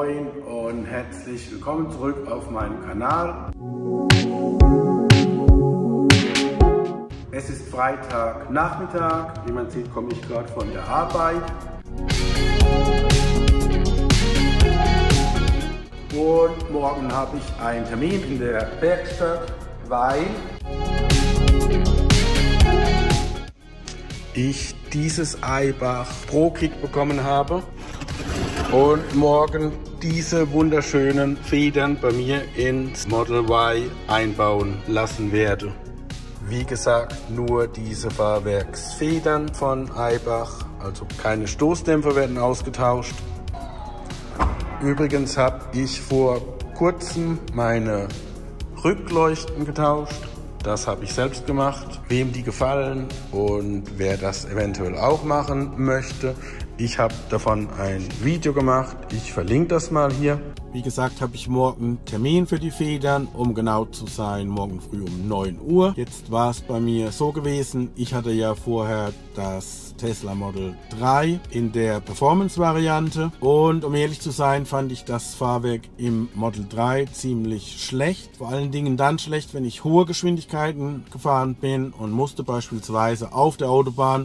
Moin und herzlich willkommen zurück auf meinem Kanal. Es ist Freitagnachmittag, wie man sieht, komme ich gerade von der Arbeit. Und morgen habe ich einen Termin in der Werkstatt, weil ich dieses Aibach Pro Kit bekommen habe und morgen diese wunderschönen Federn bei mir ins Model Y einbauen lassen werde. Wie gesagt, nur diese Fahrwerksfedern von Aibach, also keine Stoßdämpfer werden ausgetauscht. Übrigens habe ich vor kurzem meine Rückleuchten getauscht. Das habe ich selbst gemacht. Wem die gefallen und wer das eventuell auch machen möchte, ich habe davon ein Video gemacht. Ich verlinke das mal hier. Wie gesagt, habe ich morgen Termin für die Federn, um genau zu sein, morgen früh um 9 Uhr. Jetzt war es bei mir so gewesen, ich hatte ja vorher das Tesla Model 3 in der Performance-Variante und um ehrlich zu sein, fand ich das Fahrwerk im Model 3 ziemlich schlecht. Vor allen Dingen dann schlecht, wenn ich hohe Geschwindigkeiten gefahren bin und musste beispielsweise auf der Autobahn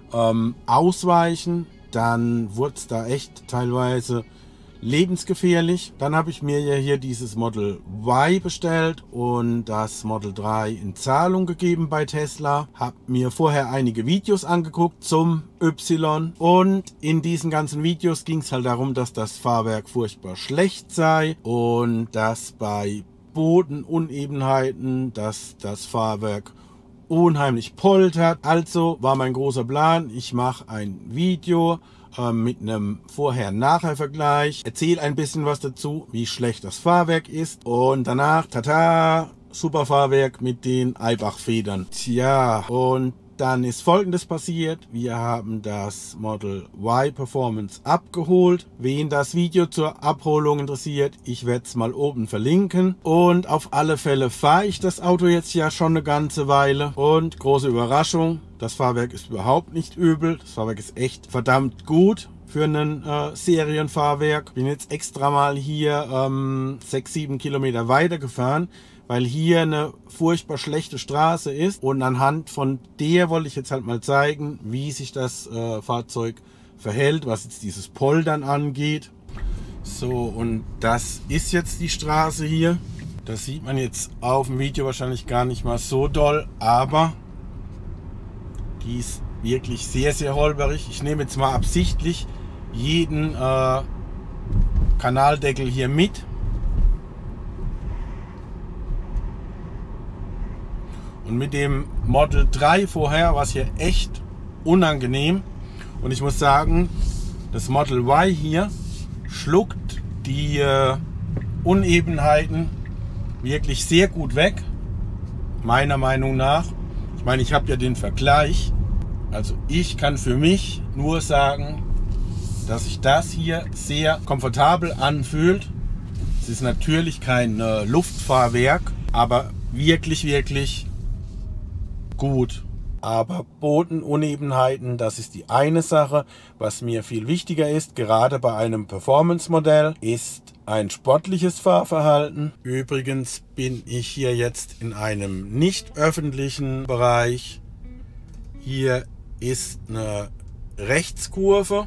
ausweichen. Dann wurde es da echt teilweise lebensgefährlich. Dann habe ich mir ja hier dieses Model Y bestellt und das Model 3 in Zahlung gegeben bei Tesla. Habe mir vorher einige Videos angeguckt zum Y und in diesen ganzen Videos ging es halt darum, dass das Fahrwerk furchtbar schlecht sei und dass bei Bodenunebenheiten, dass das Fahrwerk unheimlich poltert. Also war mein großer Plan, ich mache ein Video mit einem Vorher-Nachher-Vergleich, erzähle ein bisschen was dazu, wie schlecht das Fahrwerk ist und danach, tata, super Fahrwerk mit den Aibach-Federn. Tja, und dann ist Folgendes passiert. Wir haben das Model Y Performance abgeholt. Wen das Video zur Abholung interessiert, ich werde es mal oben verlinken. Und auf alle Fälle fahre ich das Auto jetzt ja schon eine ganze Weile. Und große Überraschung, das Fahrwerk ist überhaupt nicht übel. Das Fahrwerk ist echt verdammt gut für ein Serienfahrwerk. Bin jetzt extra mal hier 6-7 Kilometer weiter gefahren, weil hier eine furchtbar schlechte Straße ist und anhand von der wollte ich jetzt halt mal zeigen, wie sich das Fahrzeug verhält, was jetzt dieses Poltern angeht. So, und das ist jetzt die Straße hier. Das sieht man jetzt auf dem Video wahrscheinlich gar nicht mal so doll, aber die ist wirklich sehr, sehr holperig. Ich nehme jetzt mal absichtlich jeden Kanaldeckel hier mit. Und mit dem Model 3 vorher war es hier echt unangenehm. Und ich muss sagen, das Model Y hier schluckt die Unebenheiten wirklich sehr gut weg. Meiner Meinung nach. Ich meine, ich habe ja den Vergleich. Also ich kann für mich nur sagen, dass sich das hier sehr komfortabel anfühlt. Es ist natürlich kein Luftfahrwerk, aber wirklich, wirklich gut. Aber Bodenunebenheiten, das ist die eine Sache. Was mir viel wichtiger ist, gerade bei einem Performance-Modell, ist ein sportliches Fahrverhalten. Übrigens bin ich hier jetzt in einem nicht öffentlichen Bereich. Hier ist eine Rechtskurve.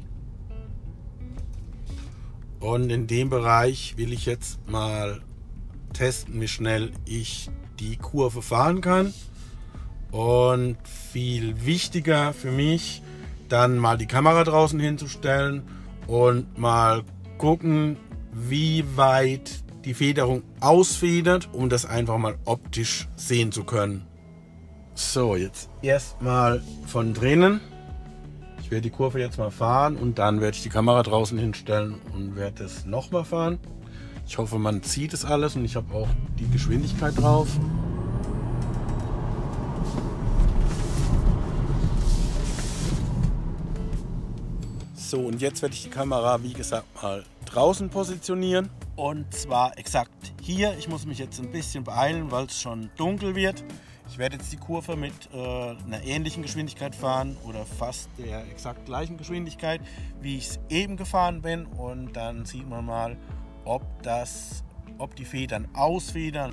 Und in dem Bereich will ich jetzt mal testen, wie schnell ich die Kurve fahren kann. Und viel wichtiger für mich, dann mal die Kamera draußen hinzustellen und mal gucken, wie weit die Federung ausfedert, um das einfach mal optisch sehen zu können. So, jetzt erstmal von drinnen. Ich werde die Kurve jetzt mal fahren und dann werde ich die Kamera draußen hinstellen und werde es nochmal fahren. Ich hoffe, man sieht es alles und ich habe auch die Geschwindigkeit drauf. So, und jetzt werde ich die Kamera, wie gesagt, mal draußen positionieren. Und zwar exakt hier. Ich muss mich jetzt ein bisschen beeilen, weil es schon dunkel wird. Ich werde jetzt die Kurve mit einer ähnlichen Geschwindigkeit fahren oder fast der exakt gleichen Geschwindigkeit, wie ich es eben gefahren bin. Und dann sieht man mal, ob die Federn ausfedern.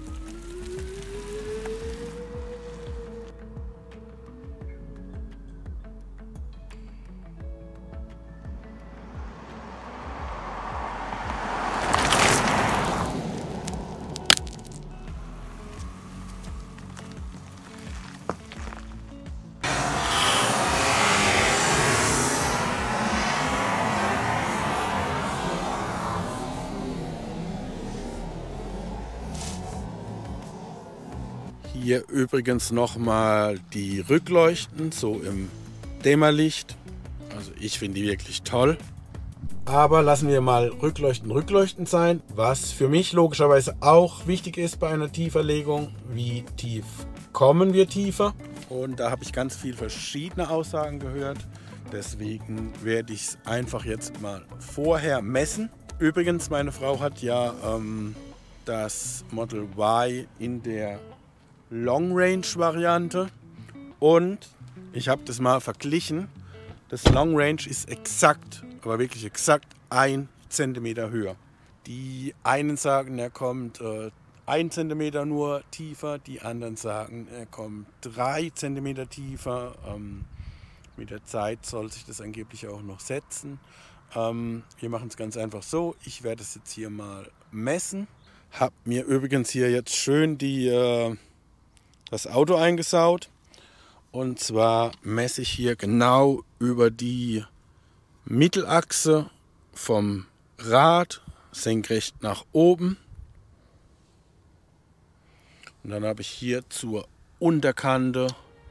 Hier übrigens nochmal die Rückleuchten, so im Dämmerlicht. Also ich finde die wirklich toll. Aber lassen wir mal Rückleuchten sein. Was für mich logischerweise auch wichtig ist bei einer Tieferlegung, wie tief kommen wir tiefer? Und da habe ich ganz viele verschiedene Aussagen gehört. Deswegen werde ich es einfach jetzt mal vorher messen. Übrigens, meine Frau hat ja das Model Y in der Long Range Variante und ich habe das mal verglichen. Das Long Range ist exakt, aber wirklich exakt 1 cm höher. Die einen sagen, er kommt 1 cm nur tiefer, die anderen sagen, er kommt 3 cm tiefer. Mit der Zeit soll sich das angeblich auch noch setzen. Wir machen es ganz einfach so. Ich werde es jetzt hier mal messen. Habe mir übrigens hier jetzt schön das Auto eingesaut. Und zwar messe ich hier genau über die Mittelachse vom Rad senkrecht nach oben. Und dann habe ich hier zur Unterkante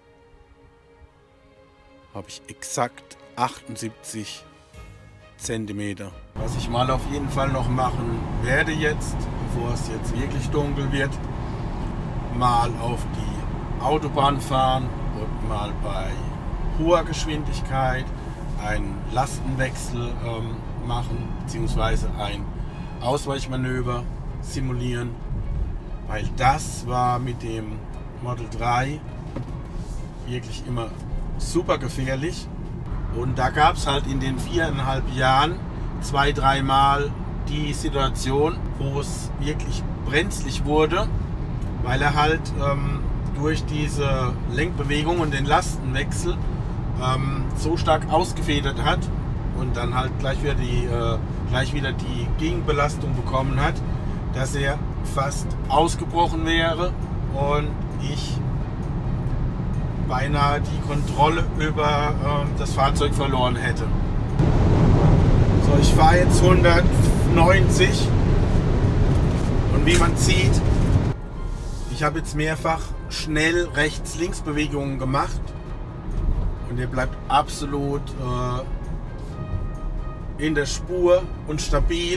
exakt 78 cm. Was ich mal auf jeden Fall noch machen werde jetzt, bevor es jetzt wirklich dunkel wird, mal auf die Autobahn fahren und mal bei hoher Geschwindigkeit einen Lastenwechsel machen, beziehungsweise ein Ausweichmanöver simulieren, weil das war mit dem Model 3 wirklich immer super gefährlich. Und da gab es halt in den 4,5 Jahren 2-3 Mal die Situation, wo es wirklich brenzlig wurde, weil er halt durch diese Lenkbewegung und den Lastenwechsel so stark ausgefedert hat und dann halt gleich wieder die Gegenbelastung bekommen hat, dass er fast ausgebrochen wäre und ich beinahe die Kontrolle über das Fahrzeug verloren hätte. So, ich fahre jetzt 190 und wie man sieht, ich habe jetzt mehrfach schnell Rechts-Links-Bewegungen gemacht und er bleibt absolut in der Spur und stabil.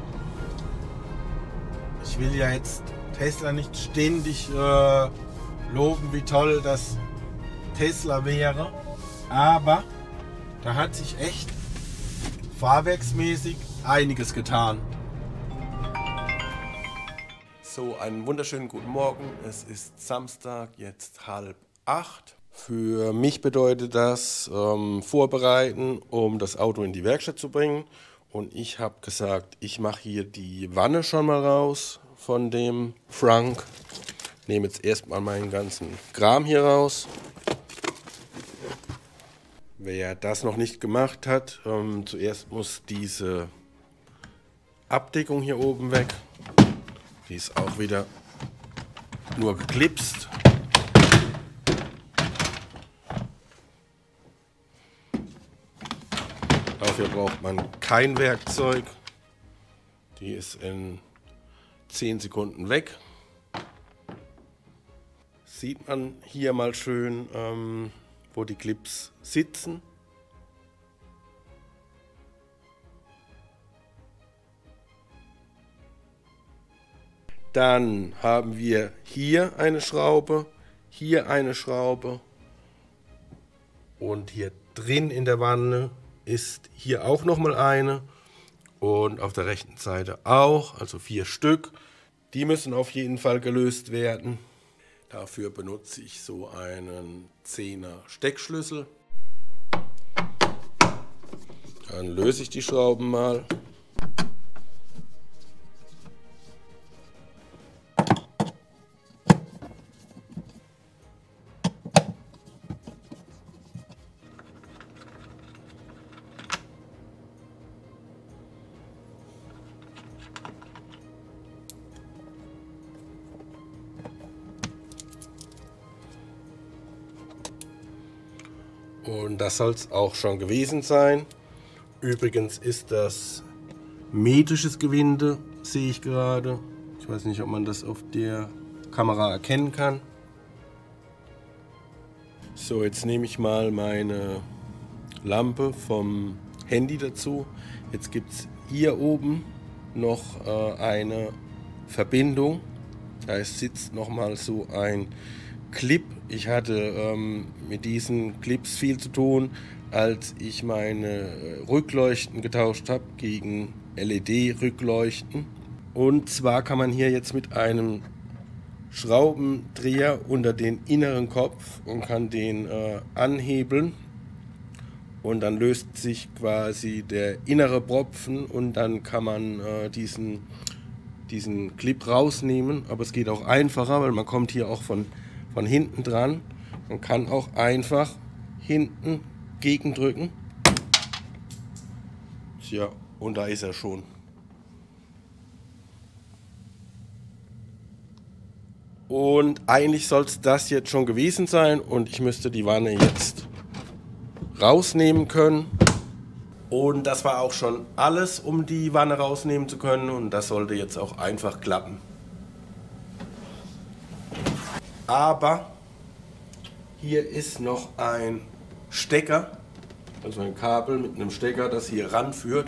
Ich will ja jetzt Tesla nicht ständig loben, wie toll das Tesla wäre, aber da hat sich echt fahrwerksmäßig einiges getan. So, einen wunderschönen guten Morgen. Es ist Samstag, jetzt 7:30. Für mich bedeutet das vorbereiten, um das Auto in die Werkstatt zu bringen. Und ich habe gesagt, ich mache hier die Wanne schon mal raus von dem Frank. Nehme jetzt erstmal meinen ganzen Kram hier raus. Wer das noch nicht gemacht hat, zuerst muss diese Abdeckung hier oben weg. Die ist auch wieder nur geklipst. Dafür braucht man kein Werkzeug. Die ist in 10 Sekunden weg. Sieht man hier mal schön, wo die Clips sitzen. Dann haben wir hier eine Schraube und hier drin in der Wanne ist hier auch nochmal eine und auf der rechten Seite auch, also 4 Stück. Die müssen auf jeden Fall gelöst werden. Dafür benutze ich so einen 10er Steckschlüssel. Dann löse ich die Schrauben mal. Und das soll es auch schon gewesen sein. Übrigens ist das metrisches Gewinde, sehe ich gerade. Ich weiß nicht, ob man das auf der Kamera erkennen kann. So, jetzt nehme ich mal meine Lampe vom Handy dazu. Jetzt gibt es hier oben noch eine Verbindung. Da sitzt nochmal so ein Clip. Ich hatte mit diesen Clips viel zu tun, als ich meine Rückleuchten getauscht habe gegen LED-Rückleuchten. Und zwar kann man hier jetzt mit einem Schraubendreher unter den inneren Kopf und kann den anhebeln. Und dann löst sich quasi der innere Propfen und dann kann man diesen Clip rausnehmen. Aber es geht auch einfacher, weil man kommt hier auch von hinten dran. Man kann auch einfach hinten gegendrücken. Tja, und da ist er schon. Und eigentlich soll es das jetzt schon gewesen sein und ich müsste die Wanne jetzt rausnehmen können. Und das war auch schon alles, um die Wanne rausnehmen zu können, und das sollte jetzt auch einfach klappen. Aber hier ist noch ein Stecker, also ein Kabel mit einem Stecker, das hier ranführt.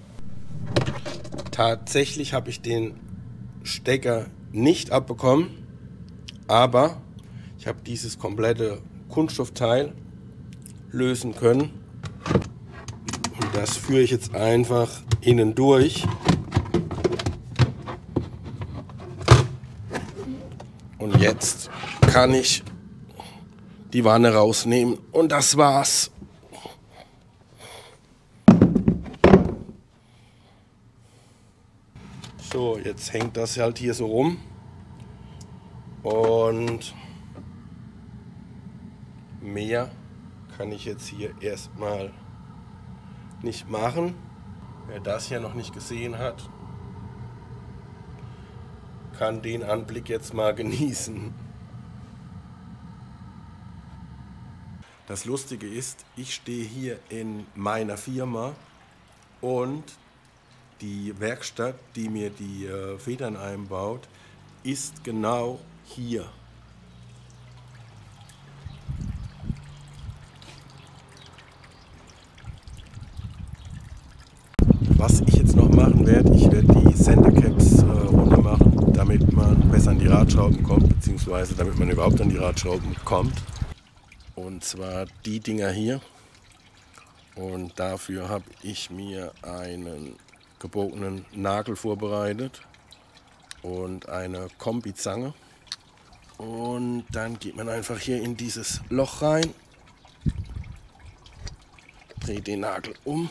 Tatsächlich habe ich den Stecker nicht abbekommen, aber ich habe dieses komplette Kunststoffteil lösen können. Und das führe ich jetzt einfach innen durch. Und jetzt kann ich die Wanne rausnehmen und das war's. So, jetzt hängt das halt hier so rum und mehr kann ich jetzt hier erstmal nicht machen. Wer das hier noch nicht gesehen hat, kann den Anblick jetzt mal genießen. Das Lustige ist, ich stehe hier in meiner Firma und die Werkstatt, die mir die Federn einbaut, ist genau hier. Was ich jetzt noch machen werde, ich werde die Centercaps runter machen, damit man besser an die Radschrauben kommt, beziehungsweise damit man überhaupt an die Radschrauben kommt. Und zwar die Dinger hier. Und dafür habe ich mir einen gebogenen Nagel vorbereitet und eine Kombizange. Und dann geht man einfach hier in dieses Loch rein, dreht den Nagel um,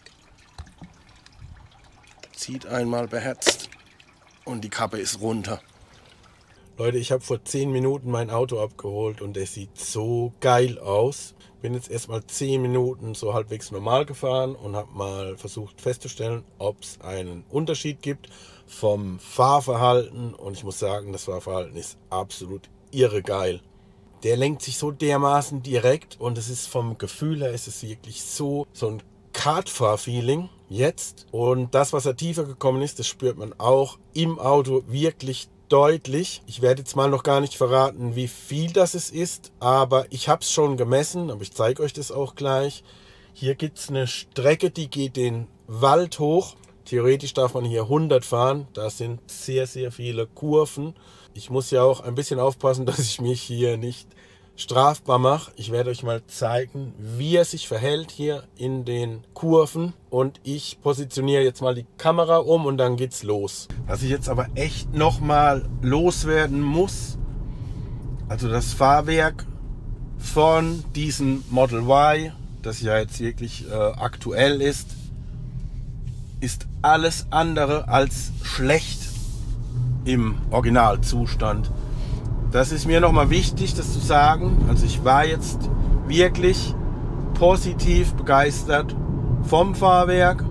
zieht einmal beherzt und die Kappe ist runter. Leute, ich habe vor 10 Minuten mein Auto abgeholt und es sieht so geil aus. Bin jetzt erstmal 10 Minuten so halbwegs normal gefahren und habe mal versucht festzustellen, ob es einen Unterschied gibt vom Fahrverhalten. Und ich muss sagen, das Fahrverhalten ist absolut irre geil. Der lenkt sich so dermaßen direkt und es ist vom Gefühl her, ist es wirklich so ein Kartfahr-Feeling jetzt. Und das, was er tiefer gekommen ist, das spürt man auch im Auto wirklich deutlich. Ich werde jetzt mal noch gar nicht verraten, wie viel das ist, aber ich habe es schon gemessen, aber ich zeige euch das auch gleich. Hier gibt es eine Strecke, die geht den Wald hoch. Theoretisch darf man hier 100 fahren, da sind sehr, sehr viele Kurven. Ich muss ja auch ein bisschen aufpassen, dass ich mich hier nicht strafbar mache. Ich werde euch mal zeigen, wie er sich verhält hier in den Kurven. Und ich positioniere jetzt mal die Kamera um und dann geht's los. Was ich jetzt aber echt nochmal loswerden muss, Also das Fahrwerk von diesem Model Y, das ja jetzt wirklich aktuell ist alles andere als schlecht im Originalzustand. Das ist mir nochmal wichtig, das zu sagen. Also ich war jetzt wirklich positiv begeistert vom Fahrwerk.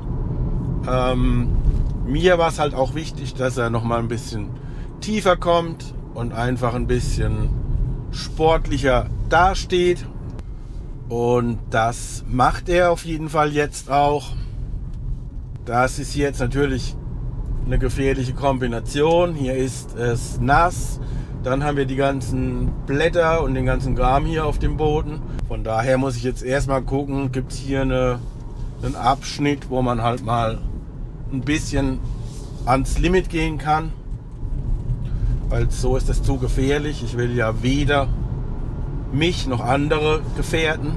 Mir war es halt auch wichtig, dass er nochmal ein bisschen tiefer kommt und einfach ein bisschen sportlicher dasteht. Und das macht er auf jeden Fall jetzt auch. Das ist jetzt natürlich eine gefährliche Kombination. Hier ist es nass. Dann haben wir die ganzen Blätter und den ganzen Kram hier auf dem Boden. Von daher muss ich jetzt erstmal gucken, gibt es hier einen Abschnitt, wo man halt mal ein bisschen ans Limit gehen kann. Weil so ist das zu gefährlich. Ich will ja weder mich noch andere gefährden.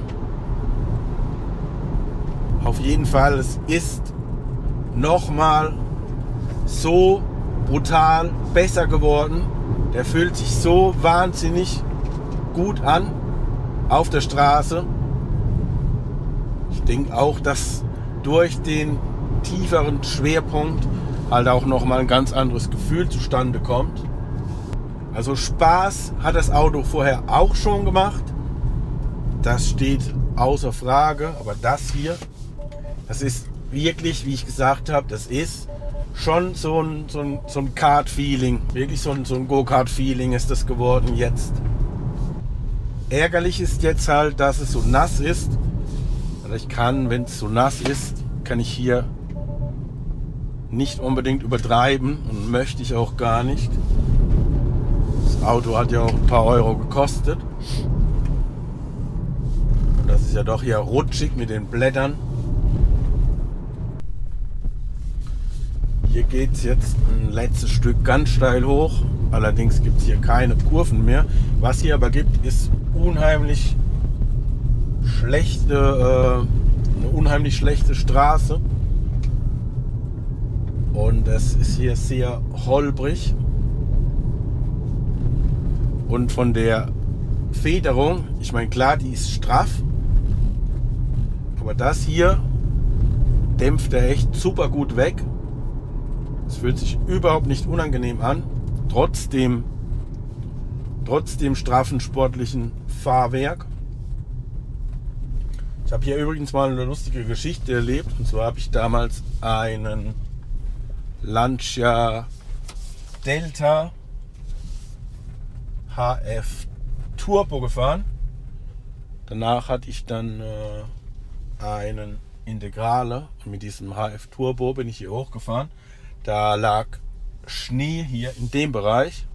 Auf jeden Fall, es ist nochmal so brutal besser geworden. Der fühlt sich so wahnsinnig gut an auf der Straße. Ich denke auch, dass durch den tieferen Schwerpunkt halt auch nochmal ein ganz anderes Gefühl zustande kommt. Also Spaß hat das Auto vorher auch schon gemacht. Das steht außer Frage. Aber das hier, das ist wirklich, wie ich gesagt habe, das ist schon so ein Kart-Feeling. Wirklich so ein Go-Kart-Feeling ist das geworden jetzt. Ärgerlich ist jetzt halt, dass es so nass ist. Also ich kann, wenn es so nass ist, kann ich hier nicht unbedingt übertreiben und möchte ich auch gar nicht. Das Auto hat ja auch ein paar Euro gekostet. Und das ist ja doch hier rutschig mit den Blättern. Hier geht es jetzt ein letztes Stück ganz steil hoch. Allerdings gibt es hier keine Kurven mehr. Was hier aber gibt, ist eine unheimlich schlechte Straße. Und es ist hier sehr holprig. Und von der Federung, ich meine klar, die ist straff. Aber das hier dämpft er echt super gut weg. Es fühlt sich überhaupt nicht unangenehm an, trotz dem straffen sportlichen Fahrwerk. Ich habe hier übrigens mal eine lustige Geschichte erlebt. Und zwar habe ich damals einen Lancia Delta HF Turbo gefahren. Danach hatte ich dann einen Integrale. Und mit diesem HF Turbo bin ich hier hochgefahren. Da lag Schnee hier in dem Bereich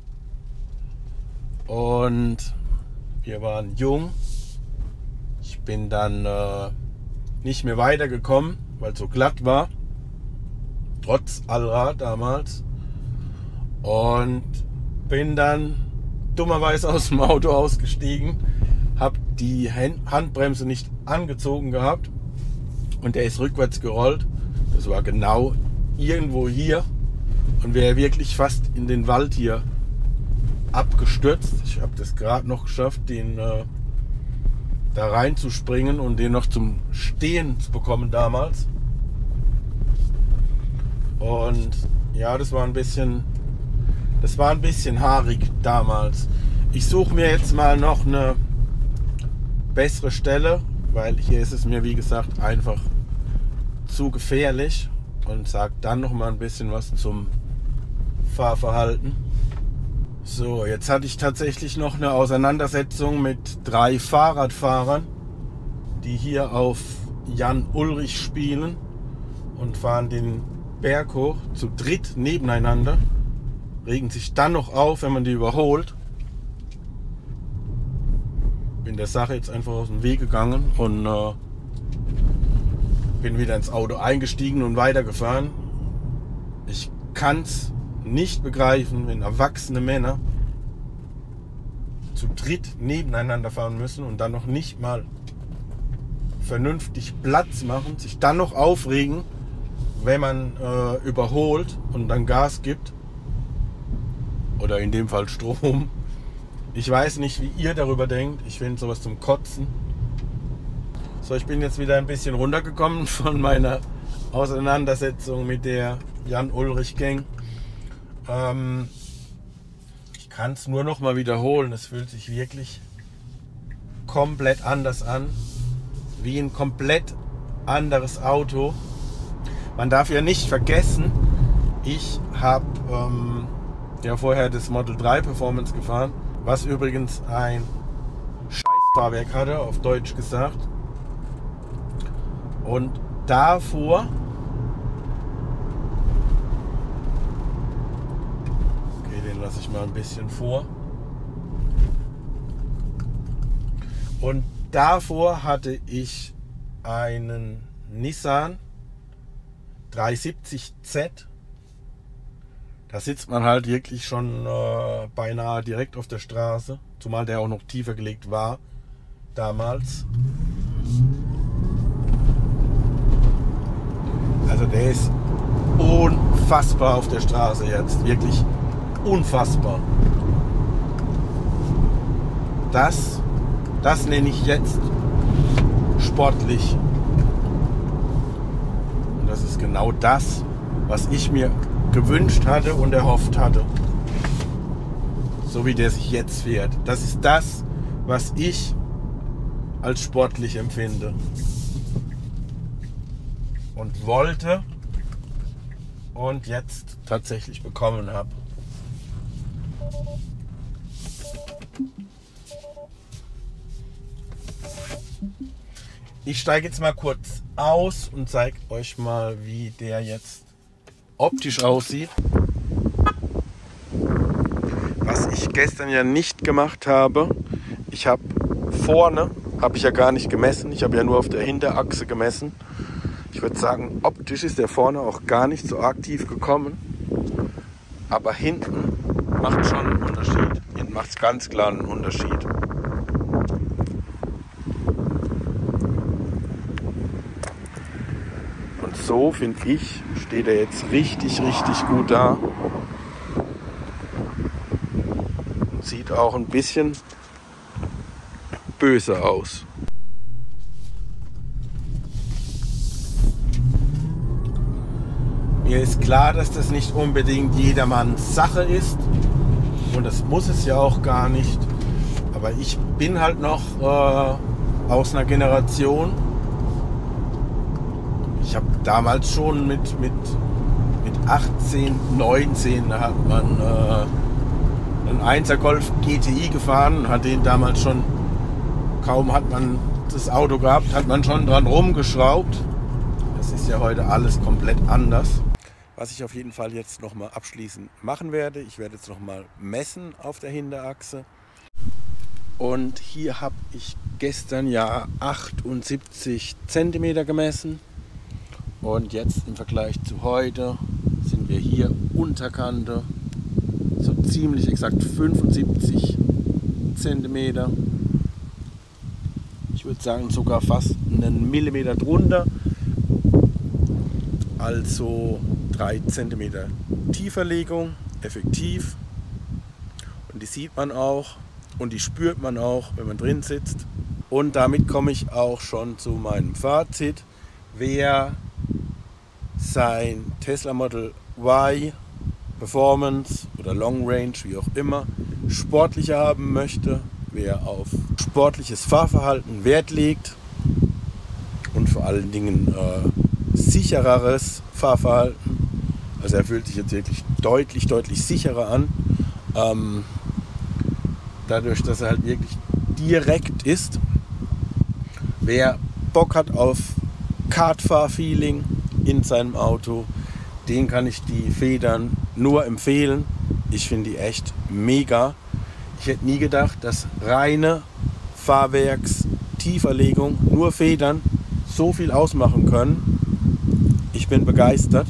und wir waren jung. Ich bin dann nicht mehr weitergekommen, weil es so glatt war, trotz Allrad damals, und bin dann dummerweise aus dem Auto ausgestiegen, habe die Handbremse nicht angezogen gehabt und der ist rückwärts gerollt. Das war genau irgendwo hier und wäre wirklich fast in den Wald hier abgestürzt. Ich habe das gerade noch geschafft, den da reinzuspringen und den noch zum Stehen zu bekommen damals. Und ja, das war ein bisschen haarig damals. Ich suche mir jetzt mal noch eine bessere Stelle, weil hier ist es mir, wie gesagt, einfach zu gefährlich. Und sage dann noch mal ein bisschen was zum Fahrverhalten. So, jetzt hatte ich tatsächlich noch eine Auseinandersetzung mit 3 Fahrradfahrern, die hier auf Jan Ulrich spielen und fahren den Berg hoch zu dritt nebeneinander, regen sich dann noch auf, wenn man die überholt. Bin der Sache jetzt einfach aus dem Weg gegangen und bin wieder ins Auto eingestiegen und weitergefahren. Ich kann es nicht begreifen, wenn erwachsene Männer zu dritt nebeneinander fahren müssen und dann noch nicht mal vernünftig Platz machen, sich dann noch aufregen, wenn man überholt und dann Gas gibt oder in dem Fall Strom. Ich weiß nicht, wie ihr darüber denkt. Ich finde sowas zum Kotzen. So, ich bin jetzt wieder ein bisschen runtergekommen von meiner Auseinandersetzung mit der Jan-Ulrich-Gang. Ich kann es nur noch mal wiederholen. Es fühlt sich wirklich komplett anders an. Wie ein komplett anderes Auto. Man darf ja nicht vergessen, ich habe ja vorher das Model 3 Performance gefahren, was übrigens ein Scheißfahrwerk hatte, auf Deutsch gesagt. Und davor den lasse ich mal ein bisschen vor. Und davor hatte ich einen Nissan 370Z. Da sitzt man halt wirklich schon beinahe direkt auf der Straße, zumal der auch noch tiefer gelegt war damals. Also der ist unfassbar auf der Straße jetzt, wirklich unfassbar. Das nenne ich jetzt sportlich. Und das ist genau das, was ich mir gewünscht hatte und erhofft hatte. So wie der sich jetzt fährt. Das ist das, was ich als sportlich empfinde. Und wollte und jetzt tatsächlich bekommen habe. Ich steige jetzt mal kurz aus und zeige euch mal, wie der jetzt optisch aussieht. Was ich gestern ja nicht gemacht habe, ich habe vorne, habe ich ja gar nicht gemessen, ich habe ja nur auf der Hinterachse gemessen. Ich würde sagen, optisch ist der vorne auch gar nicht so arg tief gekommen, aber hinten macht schon einen Unterschied. Hinten macht es ganz klar einen Unterschied. Und so, finde ich, steht er jetzt richtig, richtig gut da. Sieht auch ein bisschen böse aus. Mir ist klar, dass das nicht unbedingt jedermanns Sache ist. Und das muss es ja auch gar nicht. Aber ich bin halt noch aus einer Generation. Ich habe damals schon mit 18, 19 hat man einen 1er Golf GTI gefahren und hat den damals schon, kaum hat man das Auto gehabt, hat man schon dran rumgeschraubt. Das ist ja heute alles komplett anders. Was ich auf jeden Fall jetzt nochmal abschließend machen werde, ich werde jetzt nochmal messen auf der Hinterachse. Und hier habe ich gestern ja 78 cm gemessen. Und jetzt im Vergleich zu heute sind wir hier Unterkante, so ziemlich exakt 75 cm. Ich würde sagen sogar fast einen Millimeter drunter. Also 3 cm Tieferlegung, effektiv. Und die sieht man auch und die spürt man auch, wenn man drin sitzt. Und damit komme ich auch schon zu meinem Fazit. Wer sein Tesla Model Y Performance oder Long Range, wie auch immer, sportlicher haben möchte, wer auf sportliches Fahrverhalten Wert legt und vor allen Dingen sichereres Fahrverhalten, also er fühlt sich jetzt wirklich deutlich sicherer an, dadurch, dass er halt wirklich direkt ist. Wer Bock hat auf Kartfahr-Feeling in seinem Auto, den kann ich die Federn nur empfehlen. Ich finde die echt mega. Ich hätte nie gedacht, dass reine Fahrwerks-Tieferlegung, nur Federn, so viel ausmachen können. Ich bin begeistert.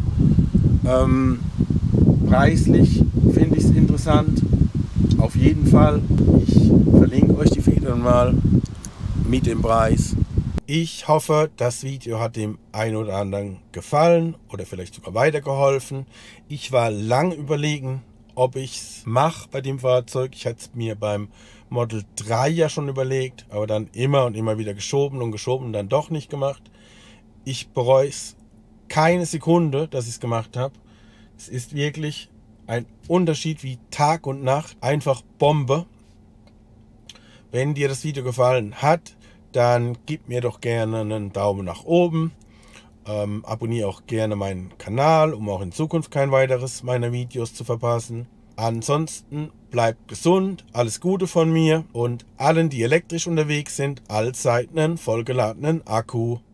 Preislich finde ich es interessant. Auf jeden Fall. Ich verlinke euch die Federn mal mit dem Preis. Ich hoffe, das Video hat dem einen oder anderen gefallen oder vielleicht sogar weitergeholfen. Ich war lang überlegen, ob ich es mache bei dem Fahrzeug. Ich hatte es mir beim Model 3 ja schon überlegt, aber dann immer und immer wieder geschoben und dann doch nicht gemacht. Ich bereue es keine Sekunde, dass ich es gemacht habe. Es ist wirklich ein Unterschied wie Tag und Nacht. Einfach Bombe. Wenn dir das Video gefallen hat, dann gib mir doch gerne einen Daumen nach oben. Abonniere auch gerne meinen Kanal, um auch in Zukunft kein weiteres meiner Videos zu verpassen. Ansonsten bleibt gesund, alles Gute von mir und allen, die elektrisch unterwegs sind, allzeit einen vollgeladenen Akku.